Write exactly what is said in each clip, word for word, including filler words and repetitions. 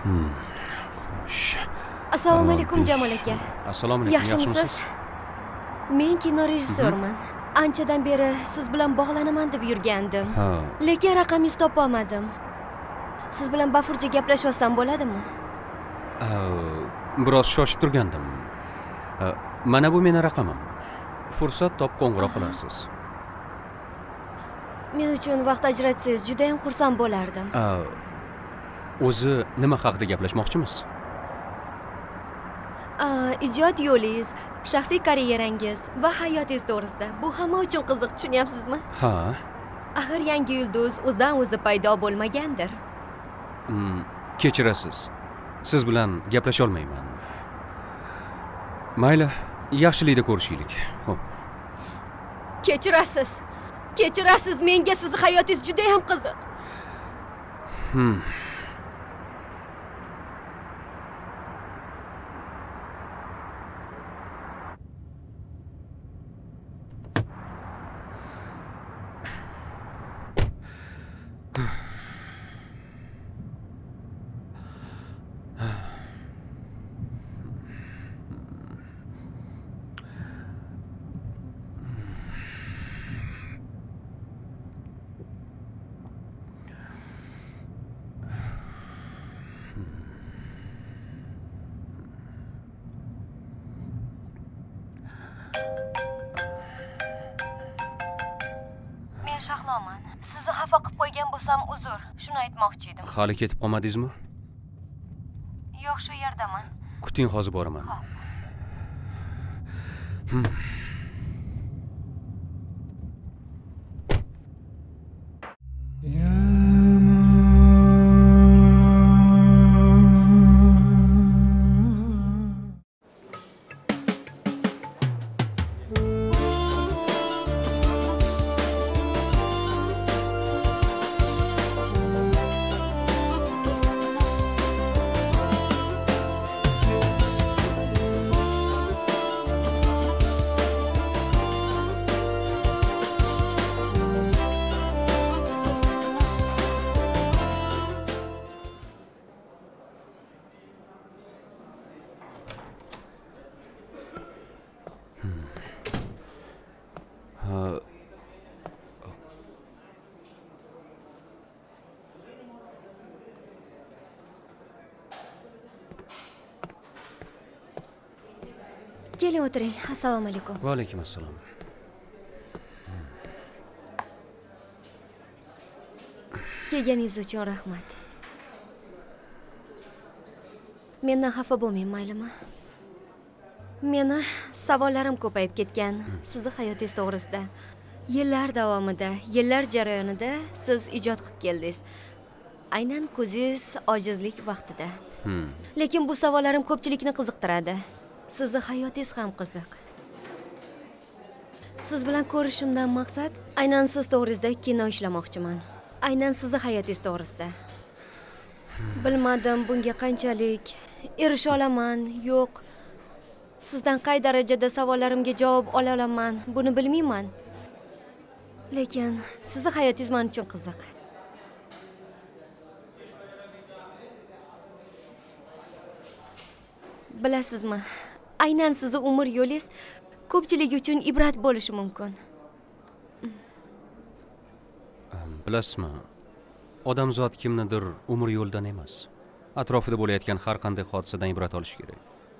Hmm. Xo'sh. Assalomu alaykum Jamol aka. Assalomu alaykum. Yaxshimisiz? Men kino rejissyorman. Anchadan beri siz bilan bog'lanaman deb yurgandim. Lekin raqamingizni topa olmadim. Siz bilan bafurja gaplashsam bo'ladimi? Biroz shoshib turgandim. Mana bu meni raqamim. Fursat top qo'ng'iroq qilarsiz. Men uchun vaqt ajratsangiz juda ham xursand bo'lardim. O'zi nima haqida gaplashmoqchimiz? Ijod yo'lingiz, shaxsiy karyerangiz va hayotingiz to'g'risida. Bu hamma uchun qiziq, tushunyapsizmi? Ha. Axir yangi yulduz o'zidan o'zi paydo bo'lmagandir. Hmm, kechirasiz. Siz bilan gaplasha olmayman. Mayli, yaxshilikda ko'rishaylik. Xo'p. Kechirasiz. Kechirasiz, menga sizning hayotingiz juda ham qiziq. Hmm. Men Shahloman. Sizni xafa qilib qo'ygan bo'lsam uzr. Shuni aytmoqchi edim. Hali ketib qolmadingizmi? Yo'q, shu yerdaman. Kuting, hozir boraman. Hmm. Keling o'tiring. Assalomu alaykum. Va alaykum assalom. Kelganingiz uchun rahmat. Mendan xafa bo'lmang, maylimi? Meni savollarim ko'payib ketgan sizning hayotingiz to'g'risida. Yillar davomida, yillar jarayonida siz ijod qilib keldingiz. Aynan ko'zingiz ojizlik vaqtida. Hmm. Lekin bu savollarim ko'pchilikni qiziqtiradi. Sizning hayotingiz ham qiziq. Siz bilan ko'rishimdan maqsad aynan siz to'g'risida kino ishlamoqchiman. Aynan sizning hayotingiz to'g'risida. Bilmadim bunga qanchalik erisha olaman, yo'q. Sizdan qay darajada savollarimga javob ola olaman, buni bilmayman. Lekin sizning hayotingiz men uchun qiziq. Bilasizmi? Aynan sizning umr yo'lingiz ko'pchilik uchun ibrat bo'lishi mumkin. Bilasizmi? Odamzod kimnidir umr yo'ldan emas, atrofida bo'layotgan har qanday hodisadan ibrat olish kerak.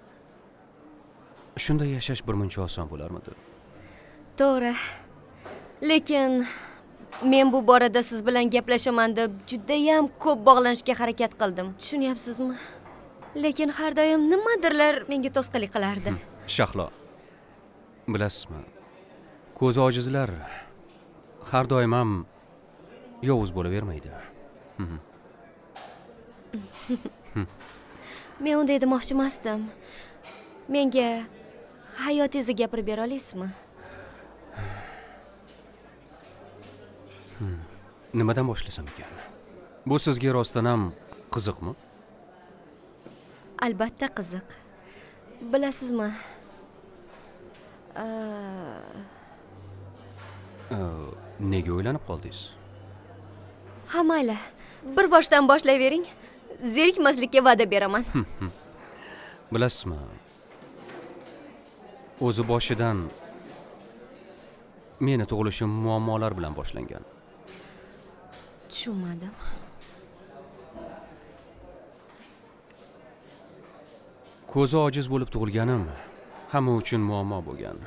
Shunda yashash birmuncha oson bo'larmidi? To'g'ri. Lekin men bu borada siz bilan gaplashaman deb juda ham ko'p bog'lanishga harakat qildim. Tushunyapsizmi? Lekin har doim nimadirlar menga to'sqinlik qilardi. Shahlo. Bilasizmi? Ko'zi ojizlar har doim ham yovuz bo'lavermaydi. Men unday demoqchi emasdim. Menga hayotingizni gapirib bera olasizmi? Nimadan boshlasam ekan? Bu sizga rostdan ham qiziqmi? Albatta qiziq. Bilasizmi? Nega o'ylanib qoldingiz? Ha, mayli. Bir boshdan boshlayvering. zerikmaslikka va'da beraman. Bilasizmi? O'zi boshidan meni tug'ilishim muammolar bilan boshlangan. Tushunmadim. Ko'zi ojiz bo'lib tug'ilganim hamma uchun muammo bo'lgan.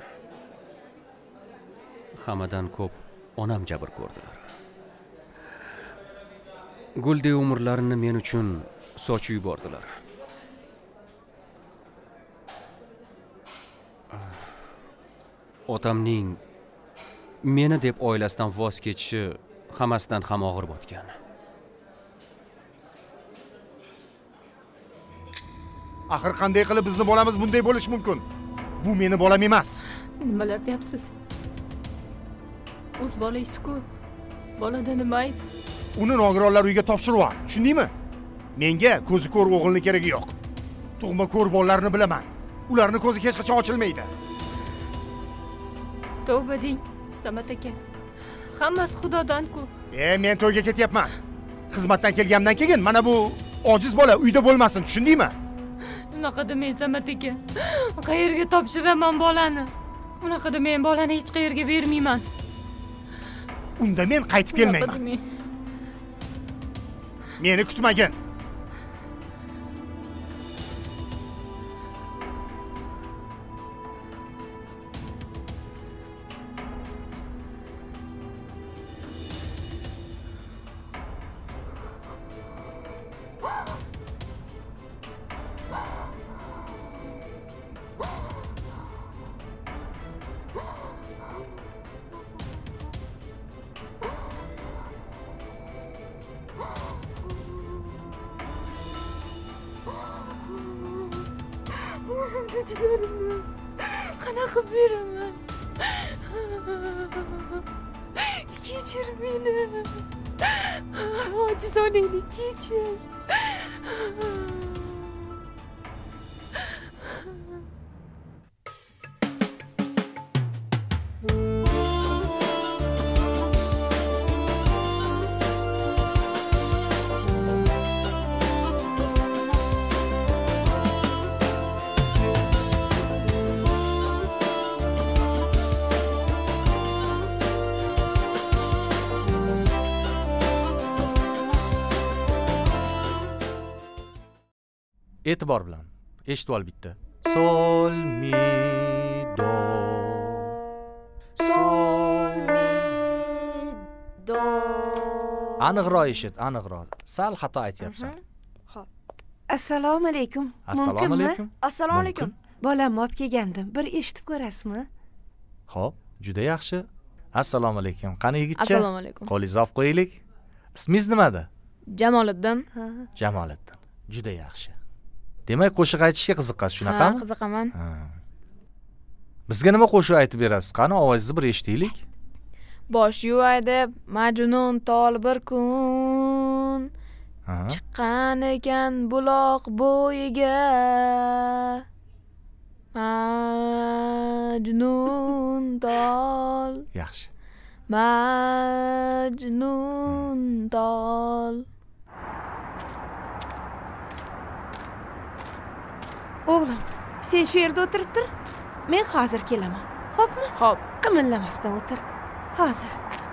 Hammadan ko'p onam jabr ko'rdilar. Guldek umrlarini men uchun sochib yubordilar. Otamning meni deb oilasidan voz kechishi hammasidan ham og'ir botgan. Axir qanday qilib bizni bolamiz bunday bo'lishi mumkin? Bu meni bolam emas. Nimalar deyapsiz? O'z bolangiz-ku. Bolada nima ayb? Uni nogironlar uyiga topshirib yubor. Tushundingmi? Menga ko'zi ko'r o'g'ilning keragi yo'q. Tug'ma ko'r bolalarni bilaman. Ularning ko'zi hech qachon ochilmaydi. Tavba deng, Samat aka. Hammasi Xudodan-ku. E, men to'yga ketyapman. Xizmatdan kelganimdan keyin mana bu ojiz bola uyda bo'lmasin, tushundingmi? Unaqa demang Samat aka. Qayerga topshiraman bolani? Unaqa men bolani hech qayerga bermayman. Unda men qaytib kelmayman. Meni kutmagin. O'zimga jigarimni qanaqa beraman? Kechir meni. Ojizonangni kechir. E'tibor bilan eshitib ol bitta. Sol mi do. Sol mi do. Aniqroq eshit, aniqroq. Sal xato aytyapsan. Xo'p. Assalomu alaykum. Assalomu alaykum. Assalomu alaykum. Bolamni olib kelgandim. Bir eshitib ko'rasizmi? Xo'p, juda yaxshi. Assalomu alaykum. Qani yigitcha? Assalomu alaykum. Qo'lingizni olib qo'yaylik. Ismingiz nimada? Jamoliddin. Jamoliddin. Juda yaxshi. Demak, qo'shiq aytishga qiziqasiz, shunaqami? Ha, qiziqaman. Bizga nima qo'shiq aytib berasiz? Qani ovozingizni bir eshitaylik. Bosh yuvaydi Majnun tol bir kun. Chiqqan ekan buloq bo'yiga. Majnun tol. Yaxshi. Majnun tol. O'g'lim, sen shu yerda o'tirib tur. Men hozir kelaman. Xo'pmi? Xo'p. Qimirlamasdan o'tir. Hozir.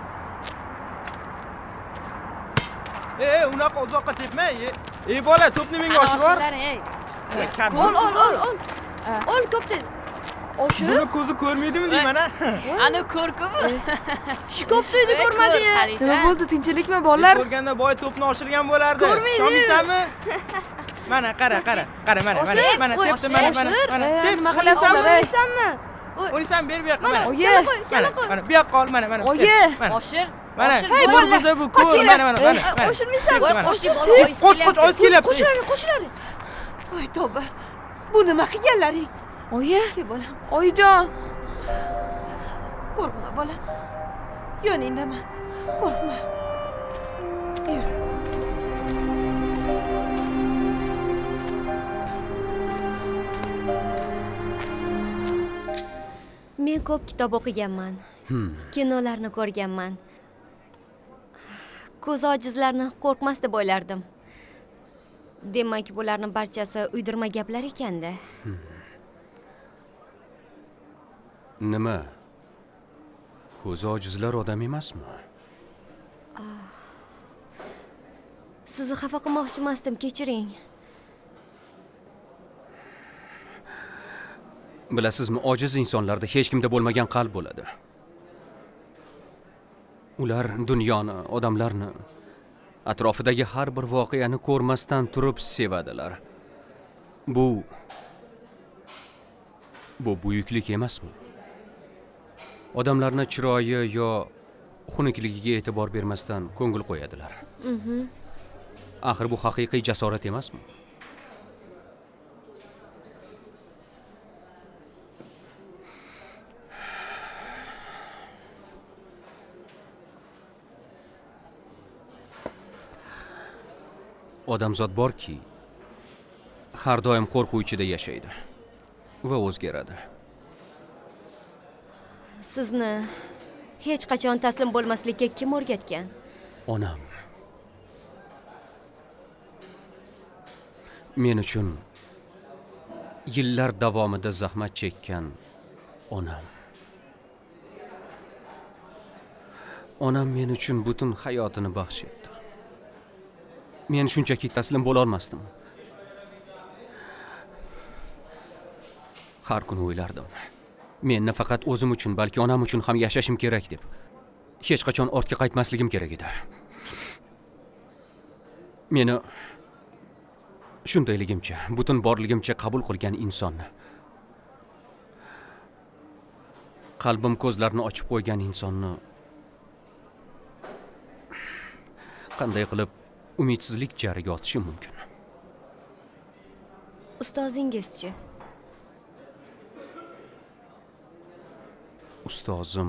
Ey, unaqa uzoqqa tepmay. Ey bola, to'pni menga oshir bor. Ol, ol, ol, ol. Ol ko'pni. Oshir. Buni ko'zi ko'rmaydimi deyman, ha? Ana ko'rkumi? Shu ko'pni ko'rmadi. Nima bo'ldi, tinchlikmi bolalar? Ko'rganda boy to'pni oshirgan bo'lardi. Ishonmaysanmi? Mana qara, qara, qara mana, mana, mana tepdi, mana, mana, mana. Nima qilasizmi? O'ysan ber bu yoqqa, mana. Oyi, mana, mana bu yoqqa ol, mana, mana. Oyi, oshir. Mana, bu ko'zi bu ko'r, mana, mana, mana. Oshirmaysan. Qo'sh, qo'sh, oz kelyapti. Qo'shiladi, qo'shiladi. Voy tavba. Bu nima qilganlaring? Oyi, Ke bolam. oyijon. Qo'rqma bolam. Yoningdaman. Qo'rqma. Yur. Men ko'p kitob o'qiganman. Kinolarni ko'rganman. Ko'zi ojizlarni qo'rqmas deb o'ylardim. Demak, bularning barchasi uydirma gaplar ekanda. Nima? Ko'zi ojizlar odam emasmi? Sizni xafa qilmoqchi emasdim, kechiring. Bilasizmi, ojiz insonlarda hech kimda bo'lmagan qalb bo'ladi. Ular dunyoni, odamlarni, atrofidagi har bir voqeani ko'rmasdan turib sevadilar. Bu bu buyuklik emasmi? Odamlarning chiroyi yo xunukligiga e'tibor bermasdan ko'ngil qo'yadilar. Axir bu haqiqiy jasorat emasmi? Odamzod borki, har doim qo'rquv ichida yashaydi va o'zgaradi. Sizni hech qachon taslim bo'lmaslikka kim o'rgatgan? Onam. Men uchun yillar davomida zahmat chekkan onam. Onam men uchun butun hayotini baxsh etdi. Men shunchaki taslim bo'la olmasdim. Har kuni o'ylardim. Men nafaqat o'zim uchun, balki onam uchun ham yashashim kerak deb. Hech qachon ortga qaytmasligim kerak edi. Meni shundayligimcha, butun borligimcha qabul qilgan insonni, qalbim ko'zlarini ochib qo'ygan insonni qanday qilib umidsizlik jariga otishim mumkin? Ustozingizchi? Ustozim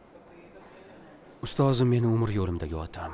Ustozim meni umr yo'limdagi otam.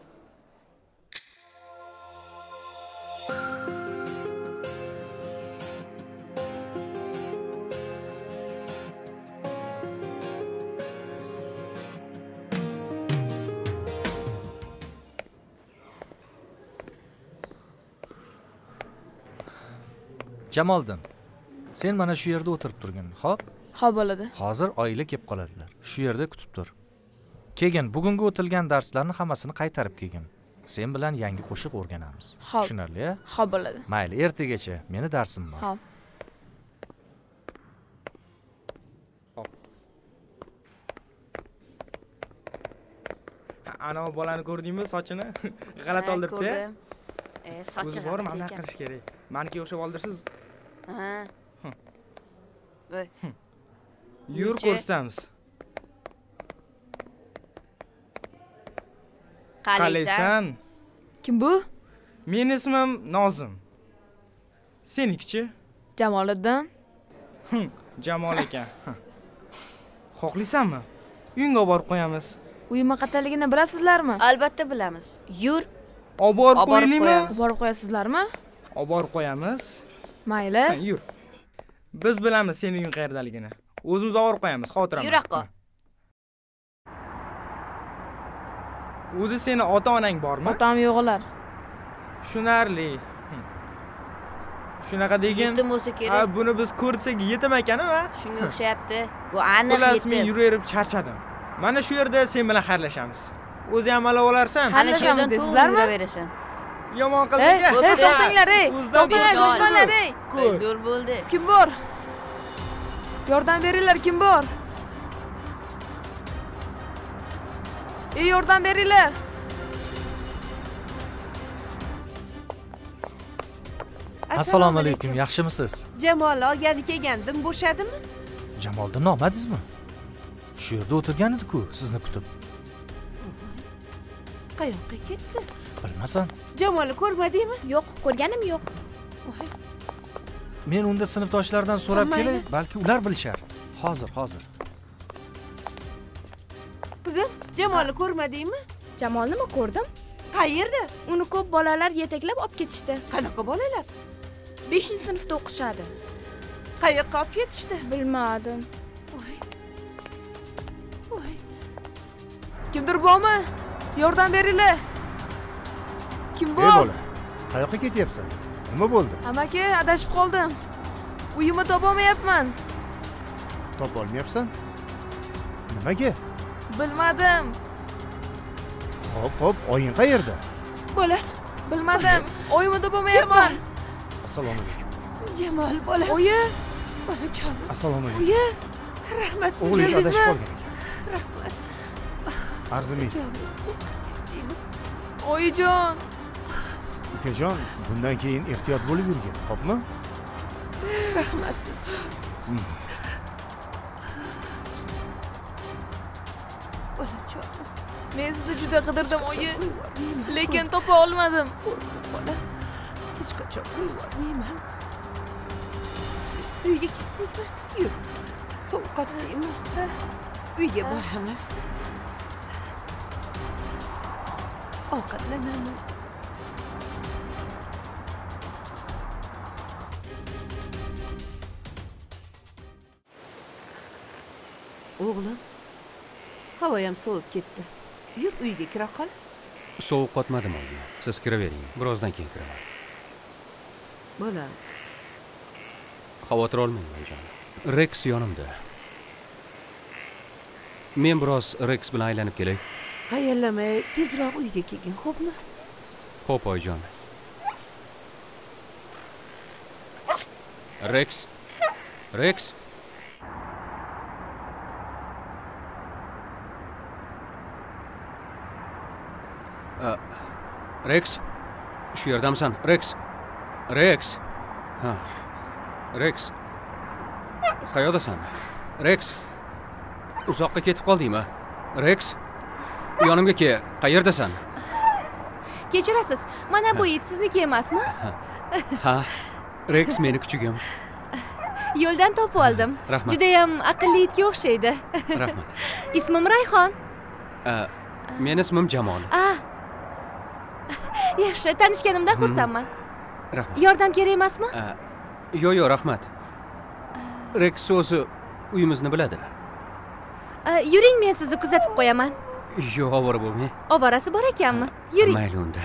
Jamoliddin, sen mana shu yerda o'tirib turgin, xo'p? Xo'p bo'ladi. Hozir oila kelib qoladilar. Shu yerda kutib tur. Keyin bugungi o'tilgan darslarni hammasini qaytarib kelgin. Sen bilan yangi qo'shiq o'rganamiz. Tushunarli, a? Xo'p bo'ladi. Mayli, ertagacha meni darsim bor. Xo'p. Hop. Ana bolani ko'rdingmi, sochini? G'alati oldiribdi. E, sochi o'zi bor, mana qilish kerak. Meniki o'xshab oldirsiz. Ha. Voy. Yur ko'rsatamiz. Qalaysan? Kim bu? Men ismim Nozim. Senikichi? Jamoliddin. Jamol ekan. Xohlaysanmi? Uyingga olib borib qo'yamiz. Uyim qataligini bilasizlarmi? Albatta bilamiz. Yur. Olib borib qo'yaylikmi? Olib borib qo'yasizlarmi? Olib borib qo'yamiz. Mayli. Yur. Biz bilamiz sening uying qayerdaligini. O'zimiz olib borib qo'yamiz, xotiraman. Yuraqqa. O'zi seni ota-onang bormi? Otam yo'qlar. Tushunarli. Shunaqa degin. Yetim bo'lsa kerak. Ha, buni biz ko'rsak yetim ekan-a? Shunga o'xshayapti. Bu aniq yetim. Men yuraverib charchadim. Mana shu yerda sen bilan xayrlashamiz. O'zi ham ala olarsan. Xayrlashamiz deysizlarmi? Yuraverasan. Yomon qilding. Ey, to'xtanglar, ey. To'xtanglar, shoshmanglar, ey. Zo'r bo'ldi. Kim bor? Yordam beringlar, kim bor? Ey, yordam beringlar. Assalomu alaykum, yaxshimisiz? Jamol olgani kelgandim, bo'shadimi? Jamoliddinni olmadingizmi? Shu yerda o'tirgan edi-ku, sizni kutib. Qayoqqa ketdi? Bilmasam. Jamolni ko'rmadingmi? Yo'q, ko'rganim yo'q. Men unda sinfdoshlardan so'rab kelay, balki ular bilishar. Hozir, hozir. Qizim, Jamolni ko'rmadingmi? Jamolnimi ko'rdim? Qayerda? Uni ko'p bolalar yetaklab olib ketishdi. Qanaqa bolalar? beshinchi sinfda o'qishadi. Qayoqqa olib ketishdi? Bilmadim. Voy. Voy. Kimdir bormi? Yordam beringlar. Kim bor? Ey bola, Qayoqqa ketyapsan? Nima bo'ldi? Amaki, adashib qoldim. Uyimni topolmayapman. Topa olmayapsan? Nimaga? Bilmadim. Xo'p, xo'p, oying qayerda? Bola, bilmadim. Oyimni topolmayapman. Assalomu alaykum. Jamol bola. Oyi, Bolajon. Assalomu alaykum. oyi. Rahmat O'g'lingiz sizga. adashib qolgan ekan. Rahmat. Arzimaydi. Oyijon. Ukajon, bundan keyin ehtiyot bo'lib yurgin, xo'pmi? Rahmat sizga. Bolajon. Men sizni juda qidirdim, oyi. Lekin topa olmadim. Bola. Hech qachon qo'yvormayman. Uyga ketdikmi? Yur. Sovqotdingmi? Uyga boramiz. Ovqatlanamiz. O'g'lim, havo ham sovib ketdi. Yur uyga kira qol. Sovuq qotmadim oyi. Siz kiravering. Birozdan keyin kiraman. Bolam. Xavotir olmang oyijon. Rex yonimda. Men biroz Rex bilan aylanib kelay. Hayallamay tezroq uyga kelgin, xo'pmi? Xo'p oyijon. Rex. Rex. Uh, Rex. Shu yerdamisan? Rex. Rex. Ha. Rex. Qayoqdasan? Rex. Uzoqqa ketib qoldingmi? Rex. Yonimga kel. Qayerdasan? Kechirasiz. Mana bu it sizniki emasmi? Ha. Rex meni kuchugim. Yo'ldan topib oldim. Rahmat. Juda ham aqlli itga o'xshaydi. Rahmat. Ismim Rayhon. Uh, men ismim Jamol. Ah. Yaxshi, tanishganimdan xursandman. Rahmat. Yordam kerak emasmi? Uh, Yo'q, yo'q, rahmat. Rex o'zi uyimizni biladi. Uh, yuring, men sizni kuzatib qo'yaman. Yo'q, ovora bo'lmang. Ovorasi bor ekanmi? Yuring. Mayli unda.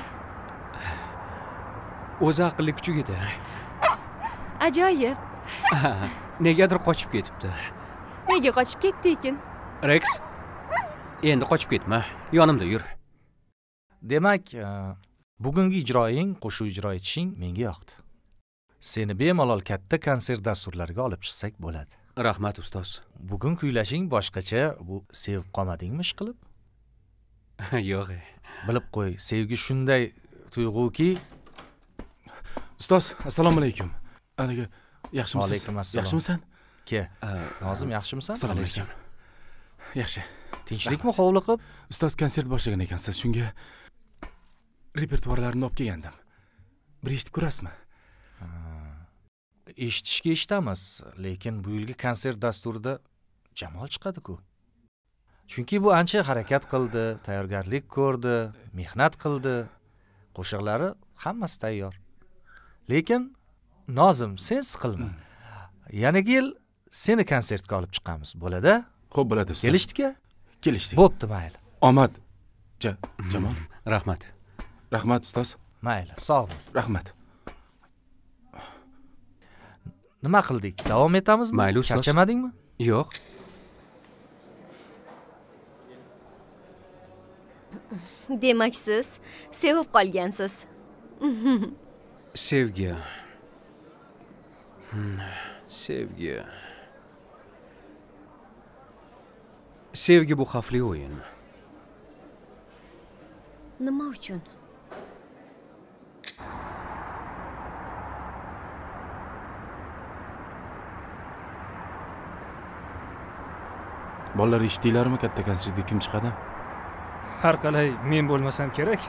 O'zi aqlli kuchuk edi. Ajoyib. Negadir qochib ketibdi. Nega qochib ketdi ekan? Rex, endi qochib ketma. Yonimda yur. Demak, bugungi ijroing, qo'shiq ijro etishing menga yoqdi. Seni bemalol katta konsert dasturlariga olib chiqsak bo'ladi. Rahmat ustoz. Bugun kuylashing boshqacha, bu sevib qolmadingmi ish qilib? Yo'q. Bilib qo'y, sevgi shunday tuyg'uki. Ustoz, assalomu alaykum. Aniga yaxshimisiz? Alaykum assalom. Yaxshimisan? Ke. Nozim, yaxshimisan? Assalomu alaykum. Yaxshi. Tinchlikmi hovliqib? Ustoz konsert boshlagan ekansiz. Shunga repertuarlarni olib kelgandim. Bir eshitib ko'rasizmi? Eshitishga eshitamiz, lekin bu yilgi konsert dasturida Jamol chiqadi-ku. Chunki bu ancha harakat qildi, tayyorgarlik ko'rdi, mehnat qildi. Qo'shiqlari hammasi tayyor. Lekin Nozim, sen siqilma. Yanagi yil seni konsertga olib chiqamiz, bo'ladi? Xo'p, bo'ladi ustoz. Kelishdikmi? Kelishdik. Bo'pti, mayli. Omad. Ja, Jamol. Rahmat. Rahmat ustoz. Mayli, sog' bo'l. Rahmat. Nima qildik? Davom etamizmi? Mayli ustoz. Charchamadingmi? Yo'q. Demak siz sevib qolgansiz. Sevgi. Sevgi. Sevgi bu xavfli o'yin. Nima uchun? Bolalar eshitdinglarmi, katta konsertga kim chiqadi? Har qalay men bo'lmasam kerak.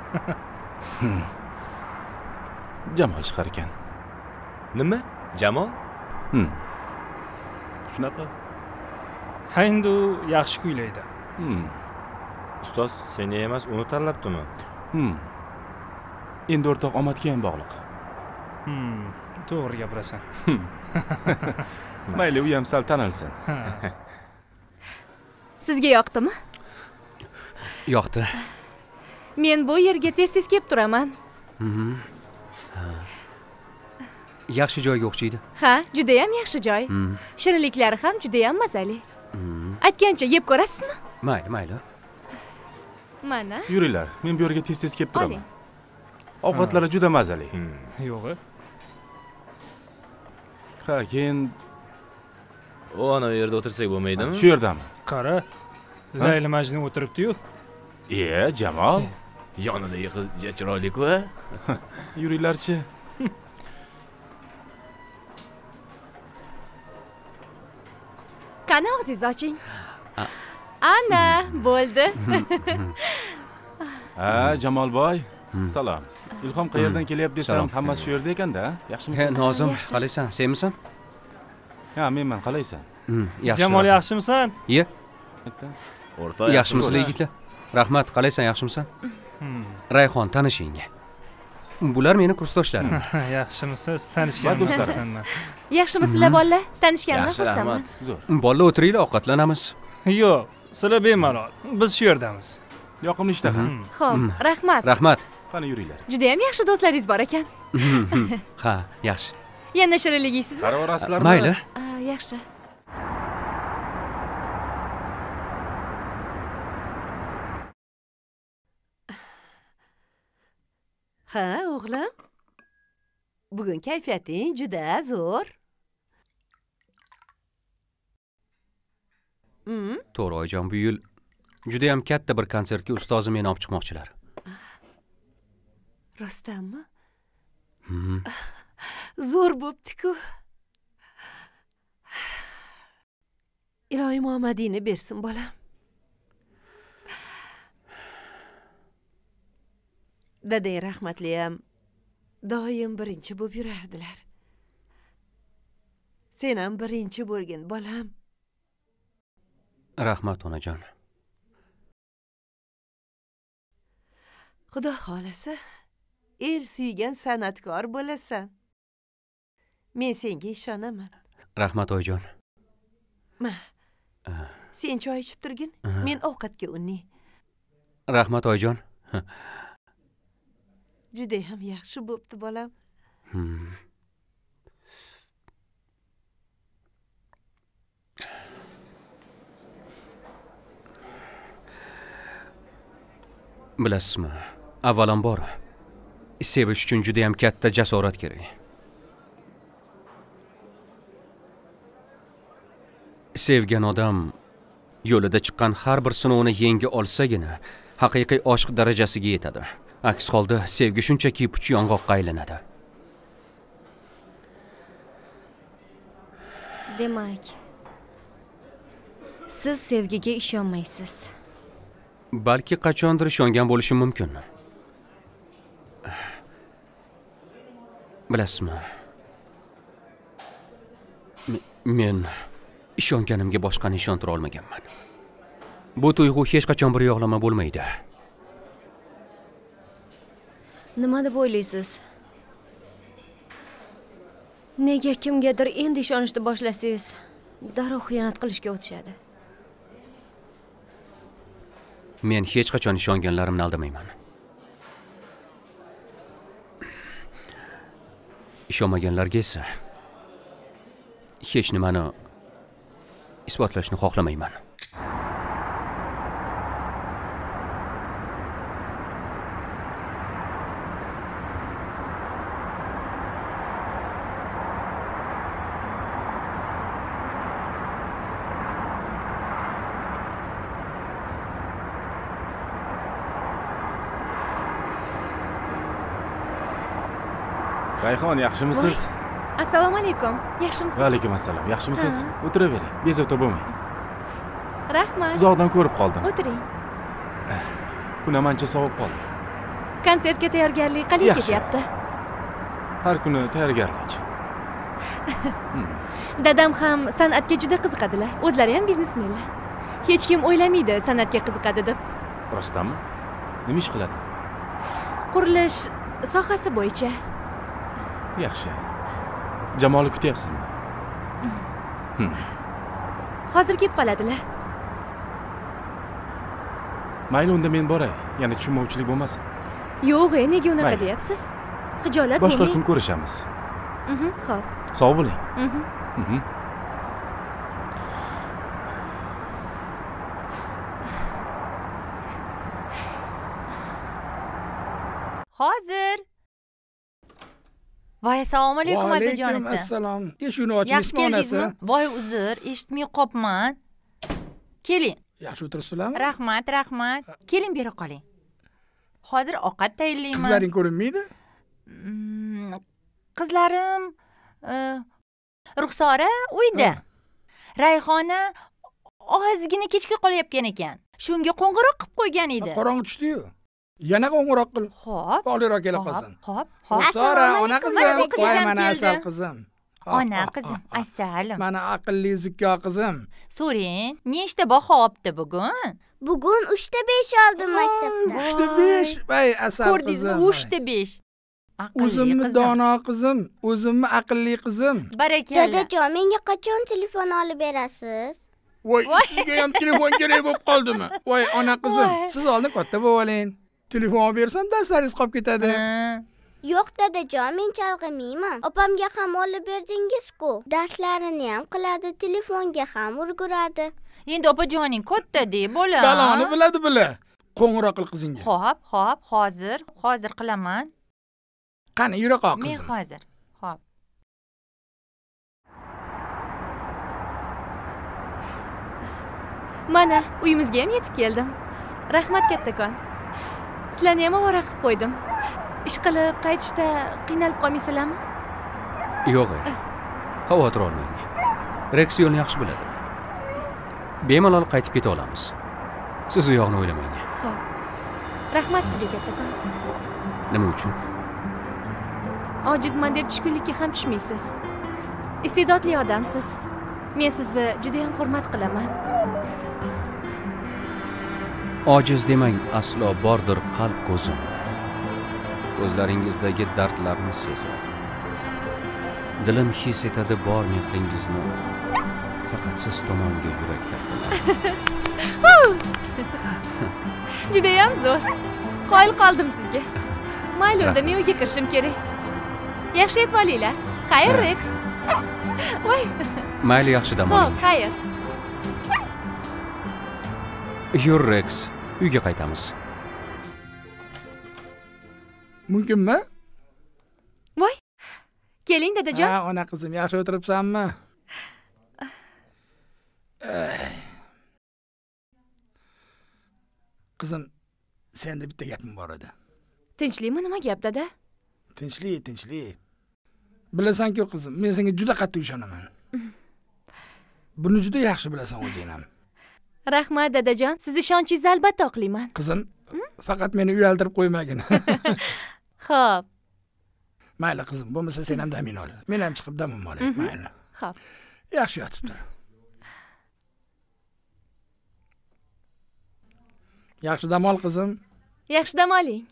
Jamol chiqar ekan. Nima? Jamol? Hm. Shunaqa. Hindu yaxshi kuylaydi. Hm. Ustoz seni emas, uni tanlabdimi? Hm. Endi o'rtoq omadga ham bog'liq. Hm, to'g'ri gapirasan. Mayli, u ham sal tanilsin. Sizga yoqdimi? Yoqdi. Men bu yerga tez-tez kelib turaman. Yaxshi joyga o'xshaydi. Ha, juda ham yaxshi joy. Shirinliklari ham juda ham mazali. Aytgancha yeb ko'rasizmi? Mayli, mayli. Mana. Yuringlar, men bu yerga tez-tez kelib turaman. Ovqatlari juda mazali. Yo'g'i. Ha, keyin O ana yerda o'tirsak bo'lmaydimi? Shu yerdami? Qara. Layli Majnun o'tiribdi-yu. E, Jamol. Yonidagi qiz chiroyli-ku. Yuringlarchi. Qani og'zingizni oching. Ana, bo'ldi. Ha, Jamolboy. Salom. Ilhom qayerdan kelyapti desam, hammasi shu yerda ekanda, yaxshimisiz? He, Nozim, qalaysan? Senmisan? Ha, menman, qalaysan? Yaxshi. Jamol yaxshimisan? Ye. O'rta yaxshimisiz yigitlar? Rahmat, qalaysan, yaxshimisan? Rayhon, tanishing. Bular meni kursdoshlarim. Yaxshimisiz? Tanishganman do'stlarsan. Yaxshimisizlar bolalar? Tanishganimdan xursandman. Zo'r. Bolalar o'tiringlar, ovqatlanamiz. Yo'q, sizlar bemalol. Biz shu yerdamiz. Yoqimli ishtaha. Xo'p, rahmat. Rahmat. Qani yuringlar. Juda ham yaxshi do'stlaringiz bor ekan. Ha, yaxshi. Yana shirinlik yeysizmi? Qarab orasizlarmi? Mayli. Yaxshi. Ha, o'g'lim. Bugun kayfiyating juda zo'r. Mm. To'g'ri, oyijon, bu yil juda ham katta bir konsertga ustozim meni olib chiqmoqchilar. Rostdanmi? Zo'r bo'pti-ku. Iloyim omadingni bersin, bolam. Dadang rahmatli ham doim birinchi bo'lib yurardilar. Sen ham birinchi bo'lgin, bolam. Rahmat, onajon. Xudo xolasa, el suygan san'atkor bo'lasan. Men senga ishonaman. Rahmat, oyijon. Ma. Sen choy ichib turgin, men ovqatga unnay. Rahmat, oyijon. Juda ham yaxshi bo'pti, bolam. Bilasizmi, avvalambor sevish uchun juda ham katta jasorat kerak. Sevgan odam yo'lida chiqqan har bir sinovni yenga olsagina haqiqiy oshq darajasiga yetadi. Aks holda sevgi shunchaki puch yong'oqqa aylanadi. Demak, siz sevgiga ishonmaysiz. Balki qachondir ishongan bo'lishim mumkin. Bilasizmi? Men ishonganimga boshqani ishontira olmaganman. Bu tuyg'u hech qachon bir yo'qlama bo'lmaydi. Nima deb o'ylaysiz? Nega kimgadir endi ishonishni boshlasangiz, darrov xiyonat qilishga o'tishadi? Men hech qachon ishonganlarimni aldamayman. Ishonmaganlarga esa hech nimani isbotlashni xohlamayman. Rayhon, yaxshimisiz? Assalomu alaykum. Yaxshimisiz? Va alaykum assalom. Yaxshimisiz? O'tiravering. Bezovta bo'lmang. Rahmat. Uzoqdan ko'rib qoldim. O'tiring. Kun ham ancha sovib qoldi. Konsertga tayyorgarlik qalay ketyapti? Har kuni tayyorgarlik. Dadam ham san'atga juda qiziqadilar. O'zlari ham biznesmenlar. Hech kim o'ylamaydi san'atga qiziqadi deb. Rostdanmi? Nima ish qiladi? Qurilish sohasi bo'yicha. Yaxshi. Jamolni kutyapsizmi? Hozir kelib qoladilar. Mayli, unda men boray. Yana tushunmovchilik bo'lmasin. Yo'q, nega unaqa deyapsiz? Xijolat boshqa bo'lmang. kun ko'rishamiz. Mhm, xo'p. Sog' bo'ling. Mhm. Mhm. Hozir. Voy, assalomu alaykum otajonisi. Alaykum assalom. Eshikni oching, Yaxshi mehmonasi. keldingizmi? Voy, uzr, eshitmay qopman. Keling. Yaxshi o'tiribsizlarmi? Rahmat, rahmat. Keling bera qoling. Hozir ovqat tayyorlayman. Qizlaring ko'rinmaydi? Mm, Qizlarim e, Ruxsora uyda. Rayhona ozgina kechga qolyapgan ekan. Shunga qo'ng'iroq qilib qo'ygan edi. Qorong'i tushdi-yu. Yana qo'ng'iroq qil. Xo'p. Oliroq kela qolsin. Xo'p, xo'p. Ruxsora, ona qizim. Voy, mana asal qizim. Ona qizim, assalam. Mana aqlli zukko qizim. So'ring, nechta baho olibdi bugun? Bugun uchta besh oldim maktabda. uchta besh. Voy, asal qizim. Ko'rdingizmi? uchta besh. O'zimni dono qizim, o'zimni aqlli qizim. Barakalla. Dadajon, menga qachon telefon olib berasiz? Voy, sizga ham telefon kerak bo'lib qoldimi? Voy, ona qizim, siz oldin katta bo'lib oling. Telefon olib bersam, darslaringiz qolib ketadi. Yo'q dadajon, men chalg'imayman. Opamga ham olib berdingiz-ku. Darslarini ham qiladi, telefonga ham urguradi. Endi opajoning katta-de, bola. Baloni biladi bila. Qo'ng'iroq qil qizingga. Xo'p, xo'p, hozir, hozir qilaman. Qani, yura qol qizim. Men hozir. Xo'p. Mana, uyimizga ham yetib keldim. Rahmat kattakon. Sizlarni ham ovora qilib qo'ydim. Ish qilib qaytishda qiynalib qolmaysizlarmi? Yo'q. Xavotir olmang. Rex yo'lni yaxshi biladi. Bemalol qaytib keta olamiz. Siz u yoqni o'ylamang. Xo'p. Rahmat sizga kattakon. Nima uchun? Ojizman deb tushkunlikka ham tushmaysiz. Iste'dodli odamsiz. Men sizni juda ham hurmat qilaman. Ojiz demang, aslo bordir qalb ko'zim. Ko'zlaringizdagi dardlarni sezar. Dilim his etadi bor mehringizni. Faqat siz tomonga yurakda. Juda ham zo'r. Qoyil qoldim sizga. Mayli, unda men uyga kirishim kerak. Yaxshi yetib olinglar. Xayr, Rex. Voy. Mayli, yaxshi dam oling. Xo'p, xayr. Yur, Rex. Uyga qaytamiz. Mumkinmi? Voy. Keling, dadajon. Ha, ona qizim, yaxshi o'tiribsanmi? Qizim, senda bitta gapim bor edi. Tinchlikmi, nima gap, dada? Tinchlik, tinchlik. Bilasan-ku qizim, men senga juda qattiq ishonaman. Buni juda yaxshi bilasan o'zing ham. Rahmat dadajon, siz ishonchingizni albatta oqlayman. Qizim, faqat meni uyaltirib qo'ymagin. Xo'p. Mayli qizim, bo'lmasa sen ham damin ol. Men ham chiqib damim olay, mayli. Xo'p. Yaxshi yotib tur. Yaxshi dam ol qizim. Yaxshi dam oling.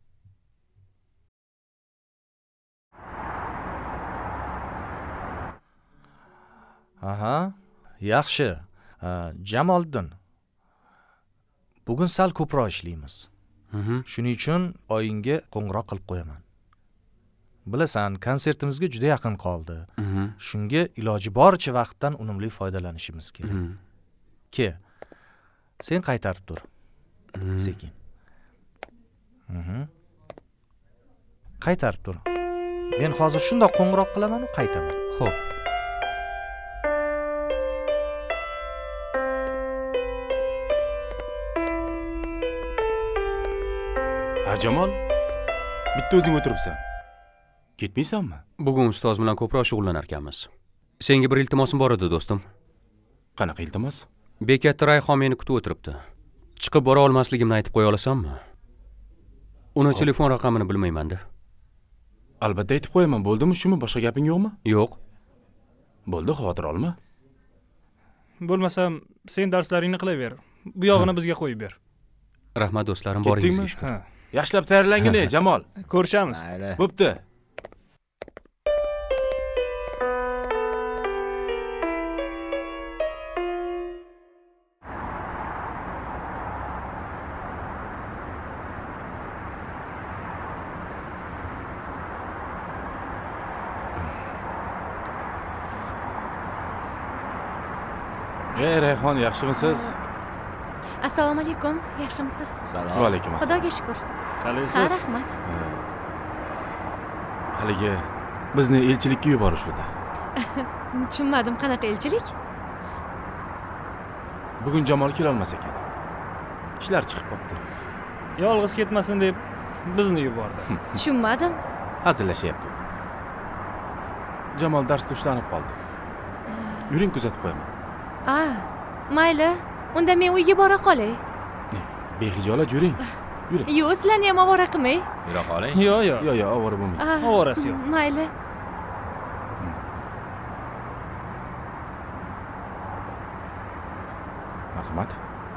Aha, yaxshi. Jamoliddin. Bugun sal ko'proq ishlaymiz. Shuning uchun oyingga qo'ng'iroq qilib qo'yaman. Bilasan, konsertimizga juda yaqin qoldi. Shunga iloji boricha vaqtdan unumli foydalanishimiz kerak. Ke, sen qaytarib tur. Sekin. Qaytarib tur. Men hozir shundoq qo'ng'iroq qilaman va qaytaman. Xo'p. Ha, Jamol, bitta o'zing o'tiribsan. Ketmaysanmi? Bugun ustoz bilan ko'proq shug'ullanar ekanmiz. Senga bir iltimosim bor edi, do'stim. Qanaqa iltimos? Bekatda Rayhon meni kutib o'tiribdi. Chiqib bora olmasligimni aytib qo'ya olasanmi? Uni telefon raqamini bilmayman-da. Albatta aytib qo'yaman, bo'ldimi, shumi? Boshqa gaping yo'qmi? Yo'q. Bo'ldi, xavotir olma. Bo'lmasam, sen darslaringni qilaver. Bu yog'ini bizga qo'yib ber. Rahmat do'stlarim, boringizga shukr. Yaxshilab tayyorlangin, Jamol. Ko'rishamiz. Bo'pti. ey Rayhon, yaxshimisiz? Assalomu alaykum, yaxshimisiz? Salom. Va alaykum assalom. Xudoga shukr. Qalaysiz? Ha, rahmat. Haligi bizni elchilikka yuborishdi. Tushunmadim, qanaqa elchilik? Bugun Jamol kela olmas ekan. Ishlar chiqib qopti. Yolg'iz ketmasin deb bizni yubordi. Tushunmadim. Hazillashyapti. Jamol darsda ushlanib qoldi. Yuring, kuzatib qo'yaman. Ah, mayli. Unda men uyga bora qolay. Behijolat yuring. Yuring. Yo'q, sizlarni ham ovora qilmay. Yura qoling. Yo'q, yo'q. Yo'q, yo'q, ovora bo'lmaysiz. Ah, Ovorasi yo'q. Mayli. Marhamat.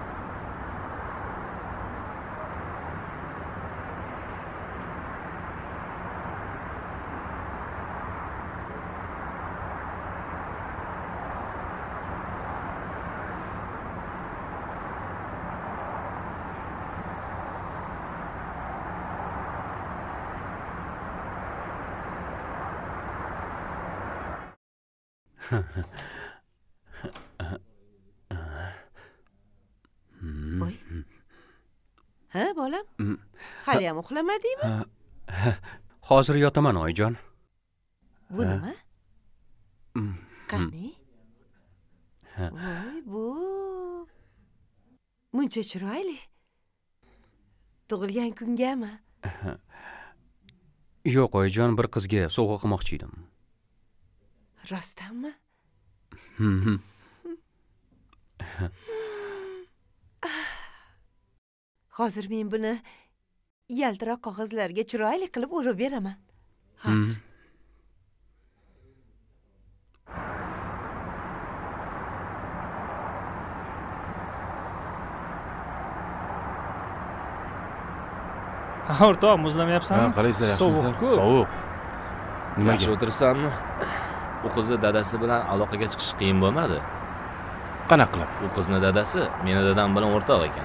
Voy. Ha, bolam? Hali ham uxlamadingmi? Hozir yotaman, oyijon. Bu nima? Qani? Voy, bu muncha chiroyli. Tug'ilgan kungami? Yo'q, oyijon, bir qizga sovg'a qilmoqchi edim. Rostdanmi? Hozir men buni yaltiroq qog'ozlarga chiroyli qilib o'rib beraman. Hozir. Ha, o'rtoq, muzlamayapsanmi? Ha, qalaysizlar, yaxshimisizlar? Sovuq-ku. Sovuq. Nimaga? Yaxshi o'tiribsanmi? U qizni dadasi bilan aloqaga chiqish qiyin bo'lmadi? Qanaqa qilib? U qizni dadasi meni dadam bilan o'rtoq ekan.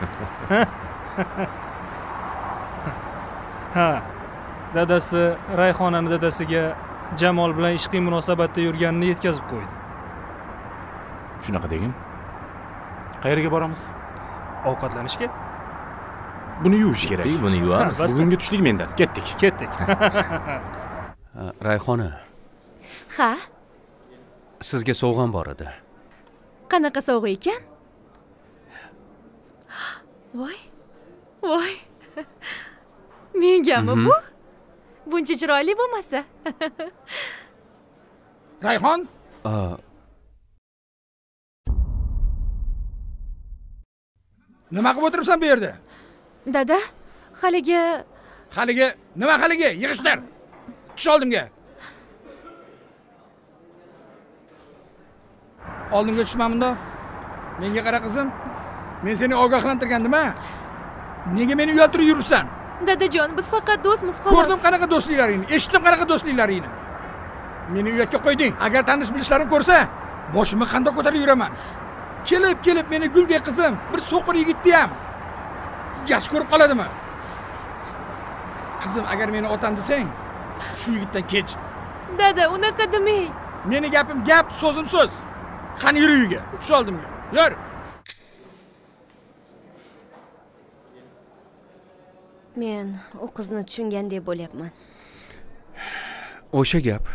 Ha. Dadasi Rayhonani dadasiga Jamol bilan ishqiy munosabatda yurganini yetkazib qo'ydi. Shunaqa degin. Qayerga boramiz? Ovqatlanishga. Buni yuvish kerak. Ketdik, buni yuvamiz. Bugungi tushlik mendan. Ketdik. Ketdik. Rayhona, Ha, sizga sovg'am bor edi. qanaqa sovg'a ekan? Voy. Voy. Mengami bu? Buncha chiroyli bo'lmasa. Rayhon? Nima qilib o'tiribsan bu yerda? Dada, haligi Haligi, nima haligi? Yig'ishtir. Tush oldimga. Oldimga tushma bunda. Menga qara qizim. Men seni ogohlantirgandim-a? Nega meni uyaltirib yuribsan? Dadajon, biz faqat do'stmiz, xolos. Ko'rdim qanaqa do'stliklaringni, eshitdim qanaqa do'stliklaringni. Meni uyatga qo'yding. Agar tanish bilishlarim ko'rsa, boshimni qandoq ko'tarib yuraman. Kelib, kelib meni guldek qizim, bir so'qir yigitni ham yaxshi ko'rib qoladimi? Qizim, agar meni otam desang, shu yigitdan kech. Dada, unaqa demang. Meni gapim gap, so'zim so'z. Qani yur uyga. Tush oldimga. Yur. Men u qizni tushungandek bo'lyapman. O'sha gap.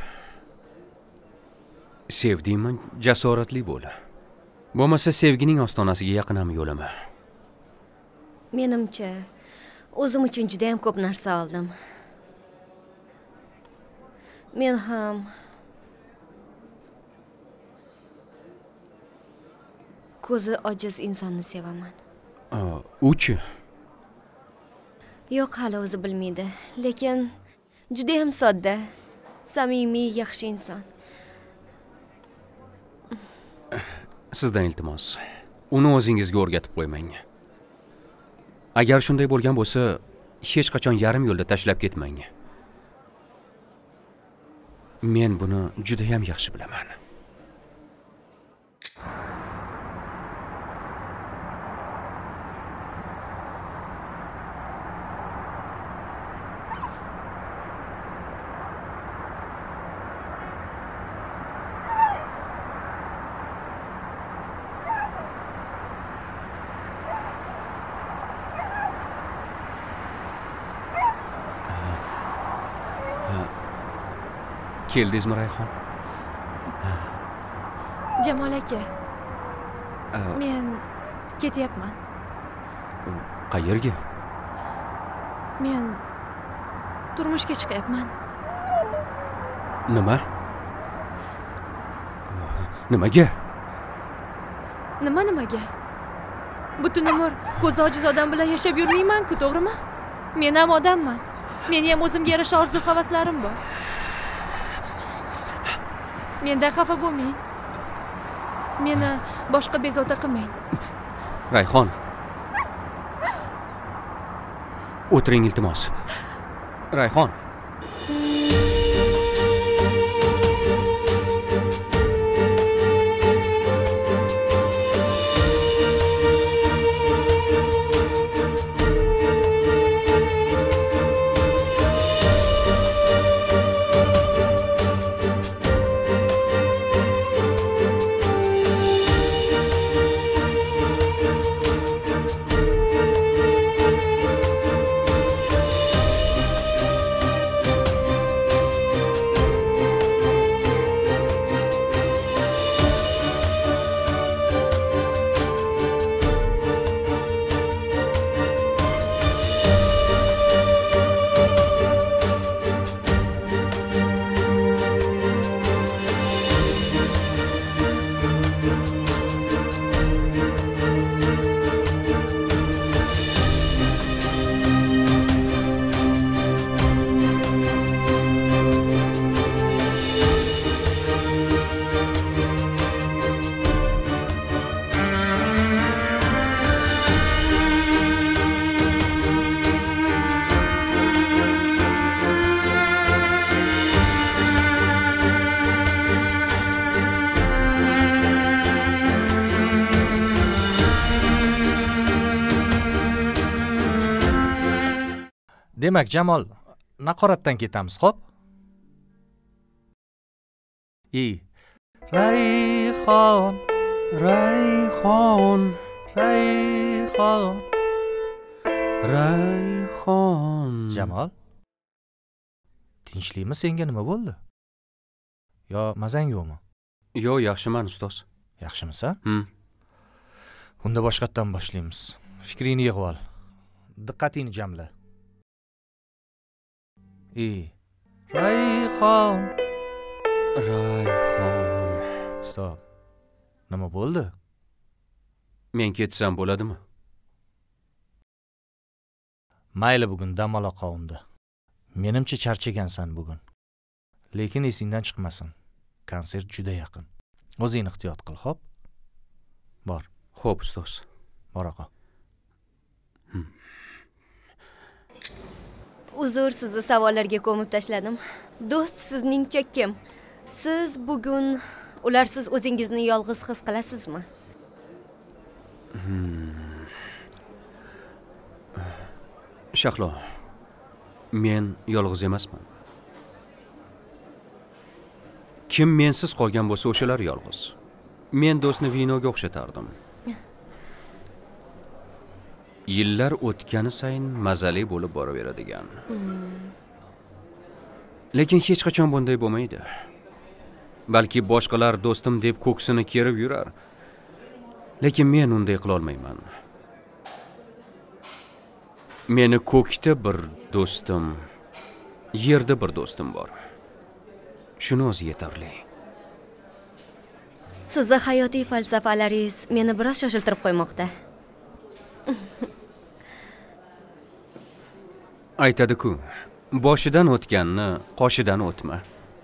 Sevdingmi, jasoratli bo'l. Bo'lmasa sevgining ostonasiga yaqin ham yo'lama. Menimcha, o'zim uchun juda ham ko'p narsa oldim. Men ham ko'zi ojiz insonni sevaman. Uchi? Yo'q, hali o'zi bilmaydi, lekin juda ham sodda, samimiy, yaxshi inson. Sizdan iltimos, uni o'zingizga o'rgatib qo'ymang. Agar shunday bo'lgan bo'lsa, hech qachon yarim yo'lda tashlab ketmang. Men buni juda ham yaxshi bilaman. Keldingizmi Rayhon? Jamol aka, Aa, men ketyapman. Qayerga? Men turmushga chiqyapman. Nima? Nimaga? Nima nimaga? Butun umr ko'zi ojiz odam bilan yashab yurmayman-ku, to'g'rimi? Men ham odamman. Meni ham o'zimga yarasha orzu-havaslarim bor. Mendan xafa bo'lmang. Meni boshqa bezovta qilmang. Rayhon. O'tiring iltimos. Rayhon. Demak, Jamol, naqoratdan ketamiz, xo'p? I. Rayhon, Rayhon, Rayhon, Rayhon. Jamol, tinchlikmi, senga nima bo'ldi? Yo, mazang yo'qmi? Yo'q, yaxshiman ustoz. Yaxshimisan? Hmm. Unda boshqatdan boshlaymiz. Fikringni yig'ib ol. Diqqatingni jamla. I. Rayhon. Rayhon. Stop. Nima bo'ldi? Men ketsam bo'ladimi? Mayli, bugun dam aloqa unda. Menimcha charchagansan bugun. Lekin esingdan chiqmasin. Konsert juda yaqin. O'zing ehtiyot qil, xo'p? Bor. Xo'p, ustoz. Bora qol. Uzr, sizni savollarga ko'mib tashladim. Do'st sizningcha kim? Siz bugun ularsiz o'zingizni yolg'iz his qilasizmi? Hmm. Shahlo, men yolg'iz emasman. Kim mensiz qolgan bo'lsa, o'shalar yolg'iz. Men do'stni vinoga o'xshatardim. Yillar o'tgani sayin mazali bo'lib boraveradigan. Lekin hech qachon bunday bo'lmaydi. Balki boshqalar do'stim deb ko'ksini kerib yurar. Lekin men unday qila olmayman. Meni ko'kda bir do'stim, yerda bir do'stim bor. Shuni o'zi yetarli. Sizni hayotiy falsafalaringiz meni biroz shoshiltirib qo'ymoqda. Aytadi-ku, boshidan o'tganni qoshidan o'tma.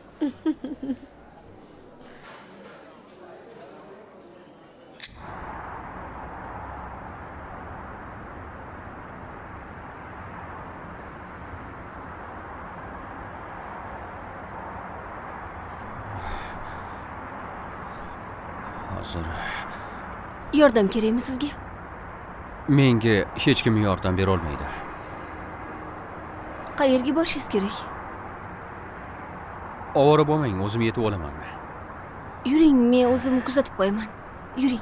Hozir Yordam kerakmi sizga? Menga hech kim yordam bera olmaydi. Qayerga borishingiz kerak? Ovora bo'lmang, o'zim yetib olaman. Yuring, men o'zim kuzatib qo'yaman. Yuring.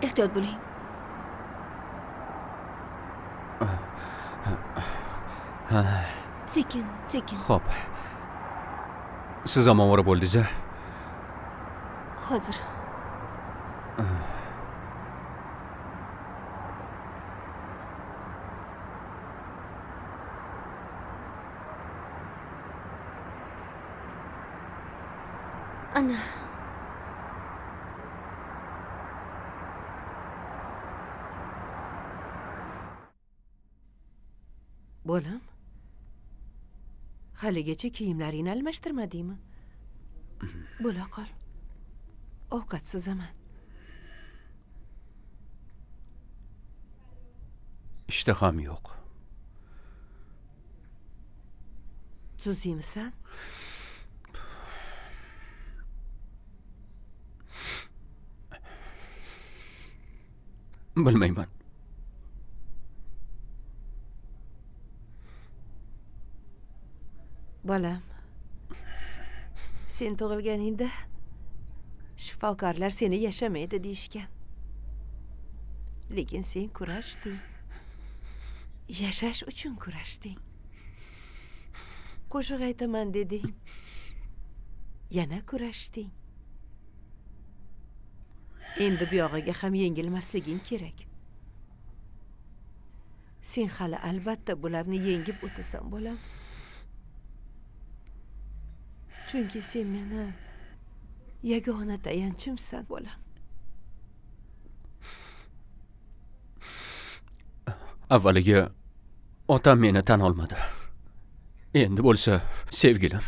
Ehtiyot bo'ling. Sekin, sekin. Xo'p. Siz omonvora bo'ldingiz-a? Hozir. Ana. Bolam, haligacha kiyimlaringni almashtirmadingmi? Bo'la qol. Ovqat suzaman. Ishtaham yo'q. Tuz yeymisan? Bilmayman. Bolam, sen tug'ilganingda shifokorlar seni yashamaydi deyishgan. Lekin sen kurashding. Yashash uchun kurashding. Qo'shiq aytaman deding. Yana kurashding. Endi bu yog'iga ham yengilmasliging kerak. Sen hali albatta bularni yengib o'tasan, bolam. Chunki sen meni yagona tayanchimsan, bolam. Avvaliga otam meni tan olmadi. Endi bo'lsa, sevgilim.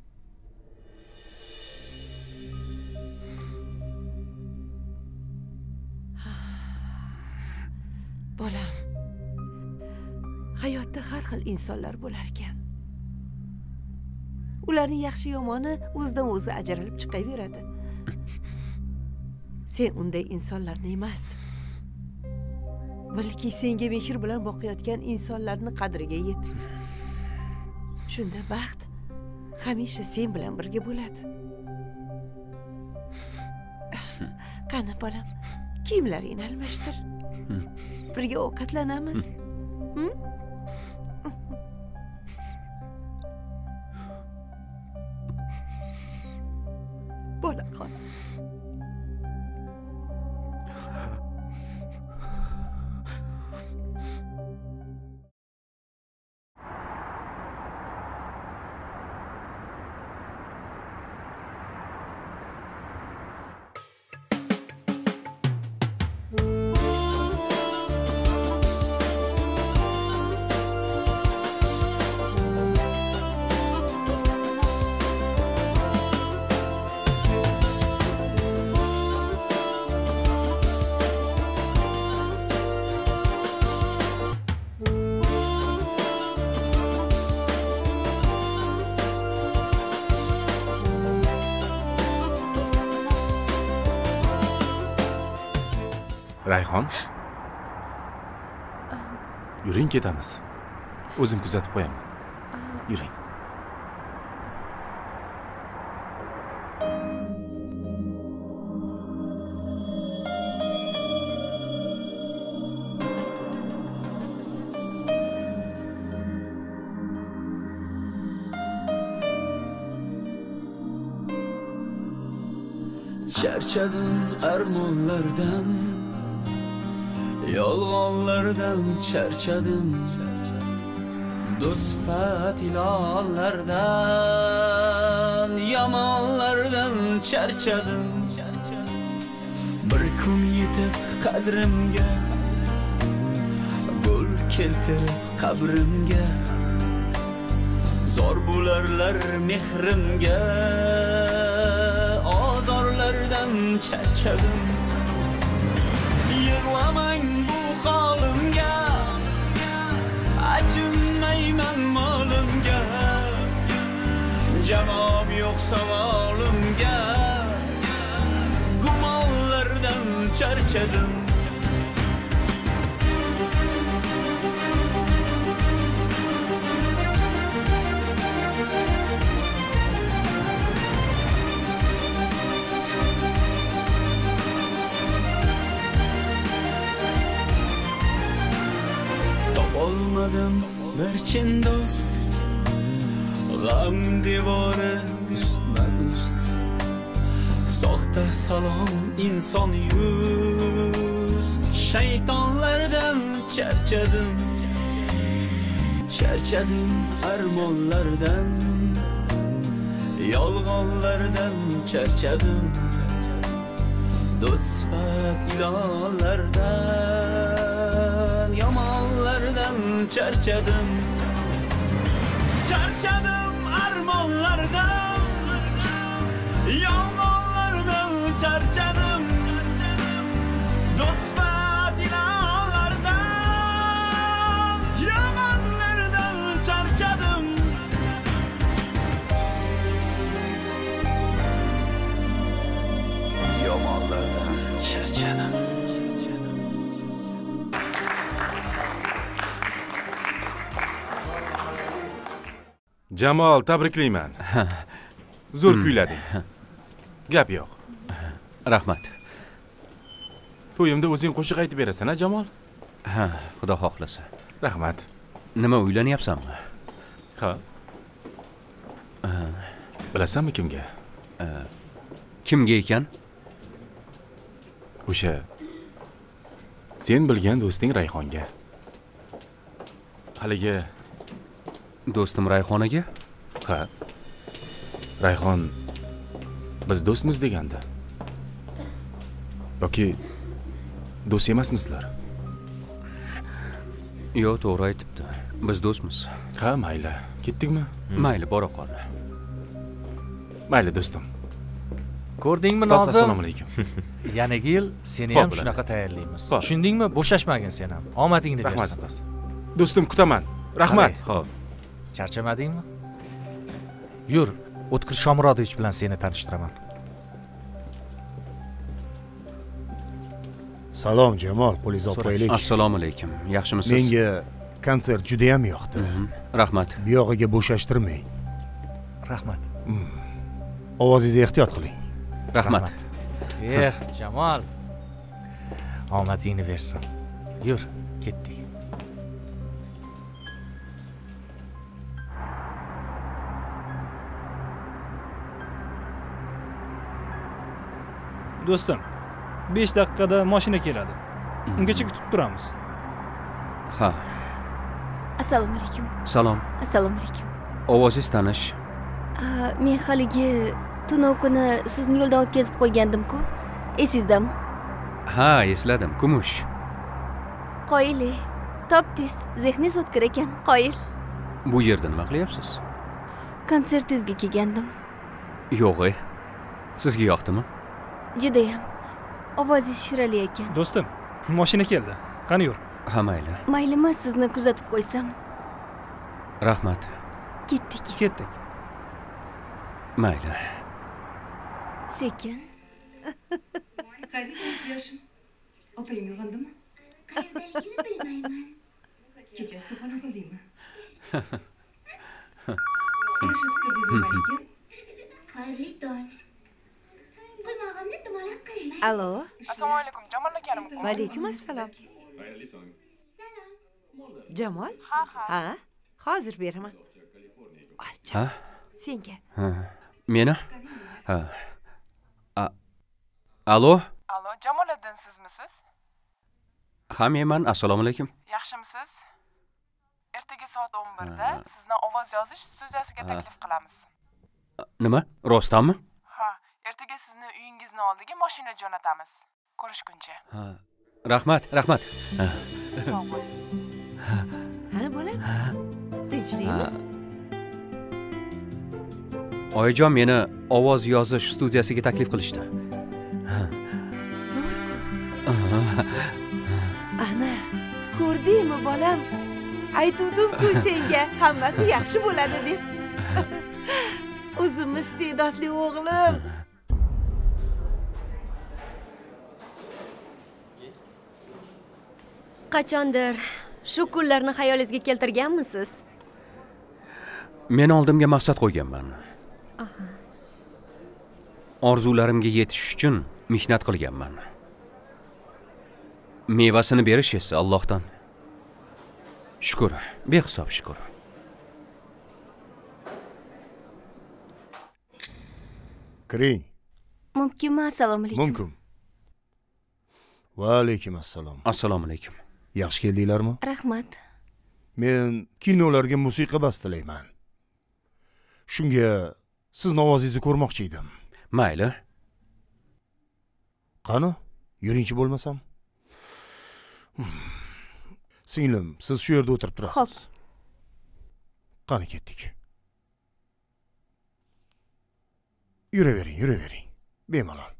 Bolam, hayotda har xil insonlar bo'lar ekan. Ularning yaxshi yomoni o'zidan o'zi ajralib chiqaveradi. Sen unday insonlarni emas, balki senga mehr bilan boqayotgan insonlarni qadriga yet. Shunda baxt hamisha sen bilan birga bo'ladi. Qani bolam, kiyimlaringni almashtir. Birga ovqatlanamiz. Bo'la qol. Rayhon. Yuring ketamiz. O'zim kuzatib qo'yaman. Yuring. Charchadim armonlardan, yolg'onlardan charchadim, do'st ilonlardan, yomonlardan charchadim. Bir kun yetib qadrimga, gul keltirib qabrimga, zor bo'larlar mehrimga, ozorlardan charchadim. Yig'lamang bu holimga, achinmayman molimga, javob yo'q savolimga, gumonlardan charchadim. topmadım bir chin do'st. G'am devori ustma ust. Soxta salom inson yuz. Shaytonlardan charchadim. Charchadim armonlardan. Yolg'onlardan charchadim. Do'stfat ilonlardan, yomonlardan charchadim. Charchadim armonlardan, yomonlardan charchadim. Do'stfat ilonlardan, yomonlardan charchadim. Yomonlardan charchadim. Jamol, tabriklayman. Zo'r kuylading. Gap yo'q. Rahmat. To'yimda o'zing qo'shiq aytib berasan, ha, Jamol? Ha, xudo xohlasa. Rahmat. Nima uylanyapsanmi? Ha. Bilasanmi kimga? Kimga ekan? O'sha sen bilgan do'sting Rayhonga. Haligi do'stim Rayhonaga? Ha. Rayhon biz do'stmiz deganda. Yoki do'st emasmizlar? Yo'q, to'g'ri aytibdi. Biz do'stmiz. Ha, mayli. Ketdikmi? Mayli, bora qol. Mayli, do'stim. Ko'rdingmi, Nozim? Nozim? Assalomu alaykum. Yanagi yil seni ham shunaqa tayyorlaymiz. Xo'p. Tushundingmi? Bo'shashmagin sen ham. Omadingni bersin. Rahmat, ustoz. Do'stim, kutaman. Rahmat. Xo'p. Charchamadingmi? Yur, O'tkir Shomurodovich bilan seni tanishtiraman. Salom Jamol, qo'lingizni olib qo'yaylik. Assalomu alaykum. Yaxshimisiz? Menga konsert juda ham yoqdi. Rahmat. Bu yog'iga bo'shashtirmang. Rahmat. Ovozingizni ehtiyot qiling. Rahmat. Eh, Jamol. Omadingni bersin. Yur, ketdik. Do'stim, besh daqiqada mashina keladi. Ungacha kutib turamiz. Ha. Assalomu alaykum. Salom. Assalomu alaykum. Ovozingiz tanish. Men haligi tunov kuni sizni yo'ldan o'tkazib qo'ygandim-ku. Esizdami? Ha, esladim. Kumush. Qoyili. Topdingiz. Zehningiz o'tkir ekan. Qoyil. Bu yerda nima qilyapsiz? Konsertingizga kelgandim. Yo'q, sizga yoqdimi? Judayam. Ovozingiz shirali ekan. Do'stim, mashina keldi. Qani yur. Ha, mayli. Maylimi, sizni kuzatib qo'ysam? Rahmat. Ketdik. Ketdik. Mayli. Sekin. Qayerda yoshim? Opang uyg'ondimi? Qayerdaligini bilmayman. Kechasi to'polon qildingmi? Yashab turdingizmi, Malika? Xayrli tong. Qulog'imni dumalab qilmang. Alo. Assalomu alaykum, Jamol akanim. Va alaykum assalom. Xayrli tong. Jamol? Ha, ha. Ha, hozir beraman. Ha? Senga. Ha. Meni? Ha. A- Alo? Alo, Jamoliddin sizmisiz? Ha, menman. Assalomu alaykum. Yaxshimisiz? Ertaga soat o'n birda sizni ovoz yozish studiyasiga taklif qilamiz. Nima? Rostdanmi? Ha, ertaga sizni uyingizni oldiga mashina jo'natamiz. Ko'rishguncha. Ha. Rahmat, rahmat. Ha. Sog' bo'ling. Ha, bolam. Tinchlikmi? Oyijon meni ovoz yozish studiyasiga taklif qilishdi. Ana, ko'rdingmi bolam? Aytuvdim-ku senga hammasi yaxshi bo'ladi deb. O'zim iste'dodli o'g'lim. Qachondir shu kunlarni xayolingizga keltirganmisiz? Men oldimga maqsad qo'yganman. Orzularimga yetish uchun mehnat Shukur, behisob shukur. Kiring. Mumkinmi? Assalomu alaykum. Mumkin. Va alaykum assalom. Assalomu alaykum. Yaxshi keldinglarmi? Rahmat. Men kinolarga musiqa bastalayman. Shunga sizni ovozingizni ko'rmoqchi edim. Mayli. Qani, yuringchi bo'lmasam? Singlim, siz shu yerda o'tirib turasiz. Qani ketdik. Yuravering, yuravering. Bemalol.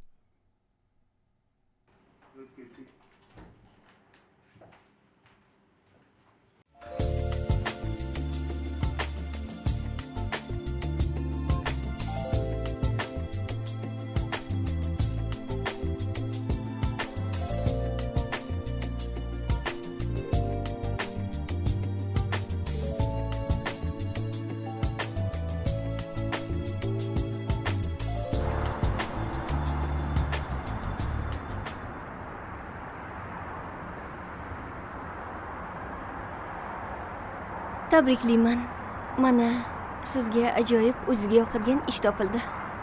Tabriklayman. Mana sizga ajoyib o'ziga yoqadigan ish topildi.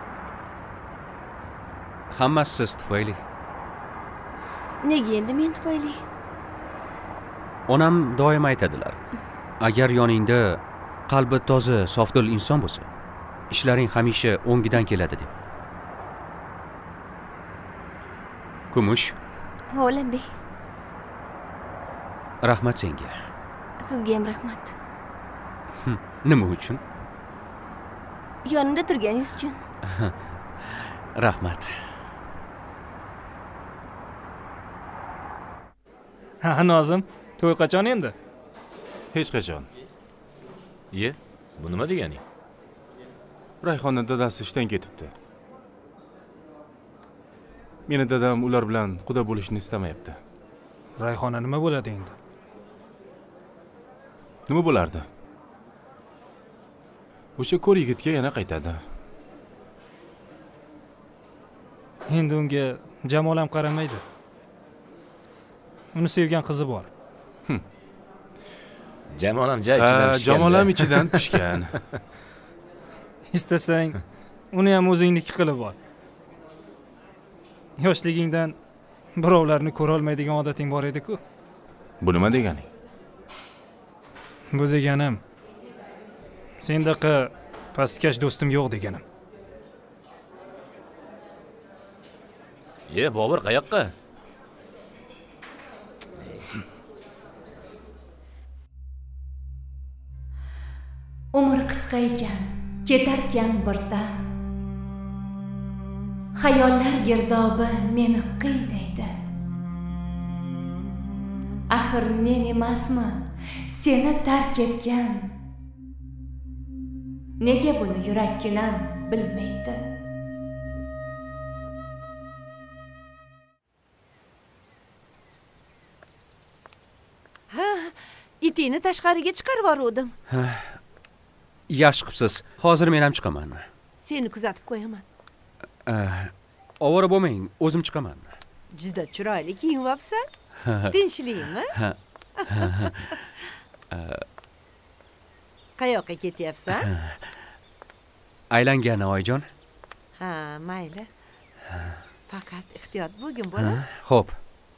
Hammasi siz tufayli. Nega endi men tufayli? Onam doim aytadilar. Agar yoningda qalbi toza, sofdil inson bo'lsa, ishlaring hamisha o'ngidan keladi deb. Kumush. O'lanbek. Rahmat senga. Sizga ham rahmat. Nima uchun? Yonimda turganingiz uchun. Rahmat. Ha, Nozim, to'y qachon endi? Hech qachon. Ye, bu nima deganing? Rayhonning dadasi ishdan ketibdi. Meni dadam ular bilan quda bo'lishni istamayapti. Rayhona nima bo'ladi endi? Nima bo'lardi? O'sha ko'r yigitga yana qaytadi. Endi unga Jamol ham qaramaydi. Uni sevgan qizi bor. Jamol ham joy ichidan pishgan. Jamol ham ichidan pishgan. Istasang, uni ham o'zingniki qilib ol. Yoshligingdan birovlarni ko'ra olmaydigan odating bor edi-ku. Bu nima deganing? Bu deganim sendaqa pastkash do'stim yo'q deganim. Ye, Bobur qayoqqa? Umr qisqa ekan, ketarkan birdan. Xayollar girdobi meni qiynaydi. Axir men emasmi seni tark etgan? Nega buni yurakkinam bilmaydi? Ha, itingni tashqariga chiqarib yubordim. Yaxshi qilibsiz. Hozir men ham chiqaman. Seni kuzatib qo'yaman. Ovora bo'lmang, o'zim chiqaman. Juda chiroyli kiyinibsan. Tinchlikmi? Qayoqqa ketyapsan? Aylangani oyijon. Ha, mayli. Faqat ehtiyot bo'lgin, bola. Xo'p.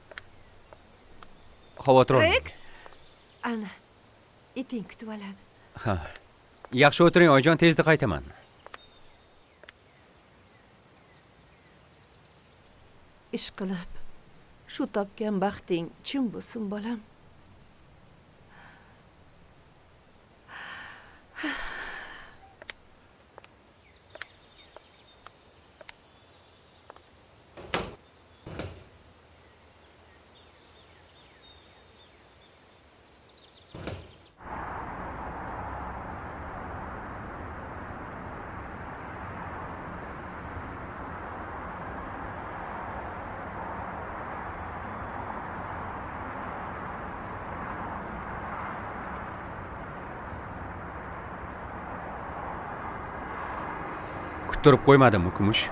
Xavotir olmang. Rex, ana, iting kutib oladi. Ha. Yaxshi o'tiring oyijon, tezda qaytaman. Ish qilib, shu topgan baxting chin bo'lsin, bolam. Kuttirib qo'ymadimmi, Kumush?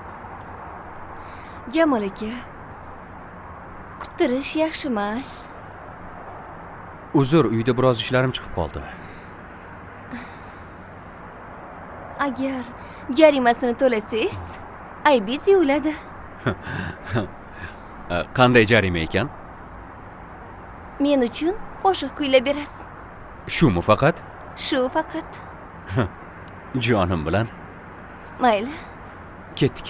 Jamol aka, kuttirish yaxshi emas. Uzr, uyda biroz ishlarim chiqib qoldi. Agar jarimasini to'lasangiz, aybingiz yuviladi. Qanday jarima ekan? Men uchun qo'shiq kuylab berasiz. Shumi faqat? Shu faqat. Jonim bilan. Mayli. Ketdik.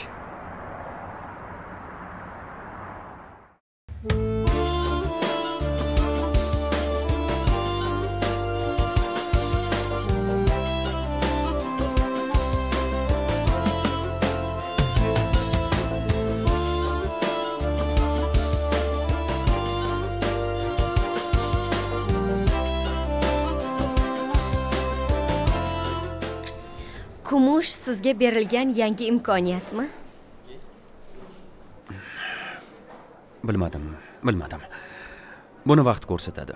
Kumush sizga berilgan yangi imkoniyatmi? Bilmadim, bilmadim. Buni vaqt ko'rsatadi.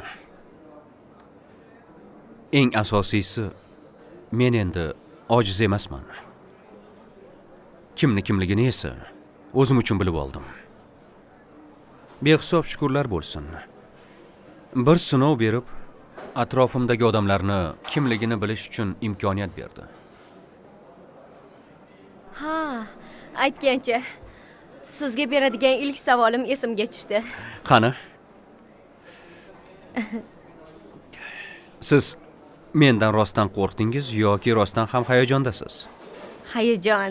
Eng asosiysi, men endi ojiz emasman. Kimni kimligini esa o'zim uchun bilib oldim. Behisob shukrlar bo'lsin. Bir sinov berib, atrofimdagi odamlarni kimligini bilish uchun imkoniyat berdi. Ha, aytgancha, sizga beradigan ilk savolim esimga tushdi. Qani? Siz mendan rostdan qo'rqdingiz yoki rostdan ham hayajondasiz? Hayajon.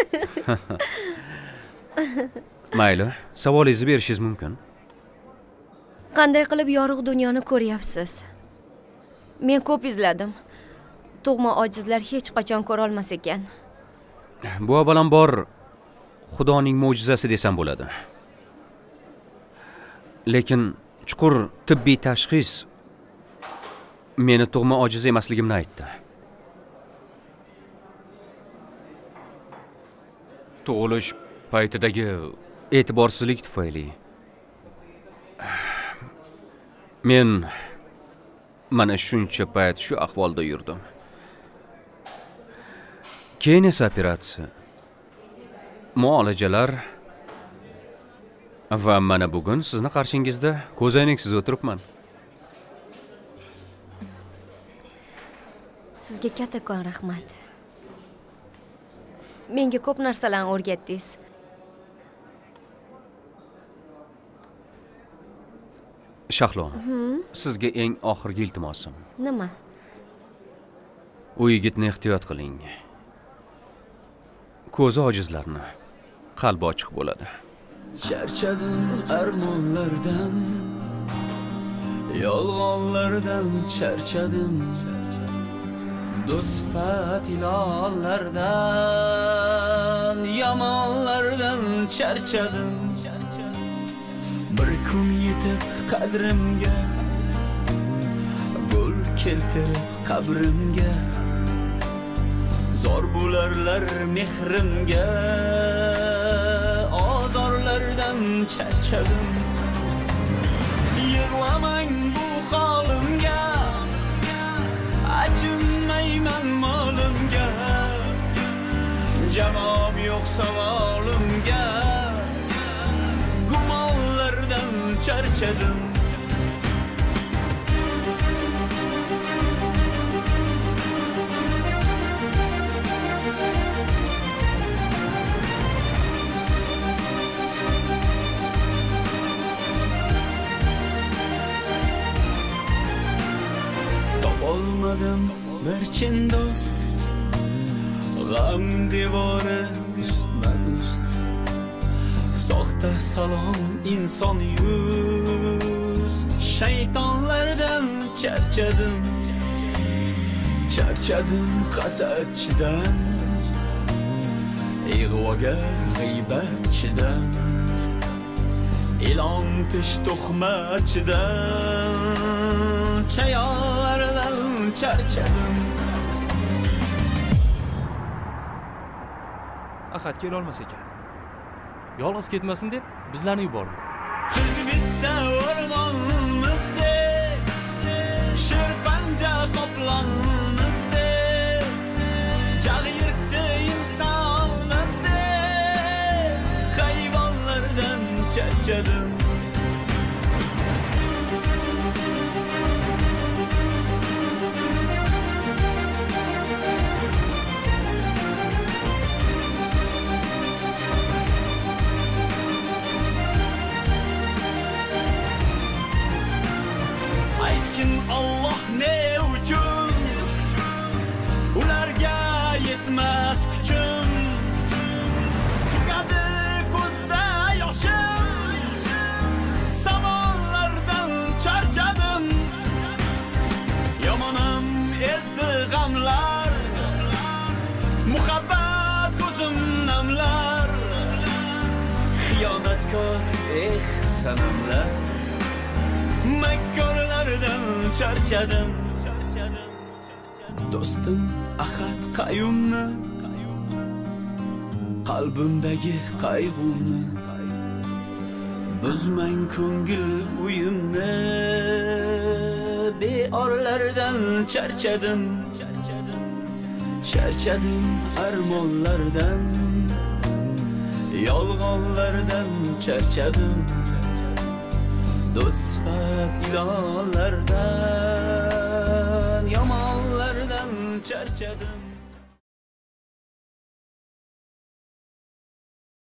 Mayli, savolingizni berishingiz mumkin. Qanday qilib yorug' dunyoni ko'ryapsiz? Men ko'p izladim. Tug'ma ojizlar hech qachon ko'ra olmas ekan. Bu avvalambor Xudoning mo'jizasi desam bo'ladi. Lekin chuqur tibbiy tashxis meni tug'ma ojiz emasligimni aytdi. Tug'ilish paytidagi e'tiborsizlik tufayli men mana shuncha payt shu ahvolda yurdim. Keyin esa operatsiya, muolajalar va mana bugun sizni qarshingizda ko'zoynaksiz o'tiribman. Sizga kattakon rahmat. Menga ko'p narsalarni o'rgatdingiz. Shahlo, sizga eng oxirgi iltimosim. Nima? U yigitni ehtiyot qiling. Ko'zi ojizlarni, qalbi ochiq bo'ladi. Charchadim armonlardan, yolg'onlardan charchadim. Do'sfat ilonlardan, yomonlardan charchadim. Bir kun yetib qadrimga, gul keltirib qabrimga, zor bo'larlar mehrimga, ozorlardan charchadim. Yig'lamang bu holimga, achinmayman molimga, javob yo'q savolimga, gumonlardan charchadim. Olmadım bir chin do'st, g'am devori ustma ust, soxta salom inson yuz, shaytonlardan charchadim. Charchadim hasadchidan, ig'vogar g'iybatchidan, ilon tish tuhmatchidan, chayonlardan charchadim. Ahad kel olmas ekan. Yolg'iz ketmasin deb bizlarni yubordi. Biz bitta o'rmonimizdek, sherpanja qoplonimizdek, jag' yirtdi insonimizdek, hayvonlardan charchadim. Allah ne uchun ularga yetmas kuchim tugadi ko'zda yoshim savollardan charchadim yomonam ezdi g'amlar muhabbat ko'zim namlar xiyonatkor eh sanamlar makkorlardan charchadim do'stim ahad qayumni qalbimdagi qayg'umni buzmang ko'ngil uyimni beorlardan charchadim charchadim armonlardan yolg'onlardan charchadim do'st sifat ilonlardan yomonlardan charchadim